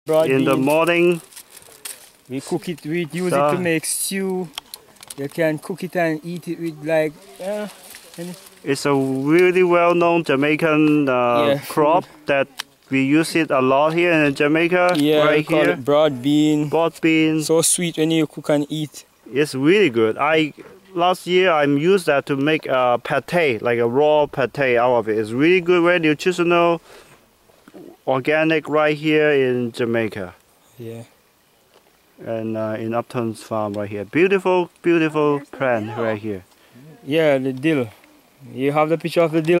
Broad in the bean. morning. We cook it, we use it to make stew. You can cook it and eat it with like, It's a really well-known Jamaican crop that we use it a lot here in Jamaica. Yeah, right we call here. it broad bean. Broad bean. So sweet when you cook and eat. It's really good. Last year I used that to make a pate, like a raw pate out of it. It's really good, very nutritional, organic right here in Jamaica. Yeah. And in Upton's farm right here. Beautiful, beautiful plant right here. Yeah, the dill. You have the picture of the dill.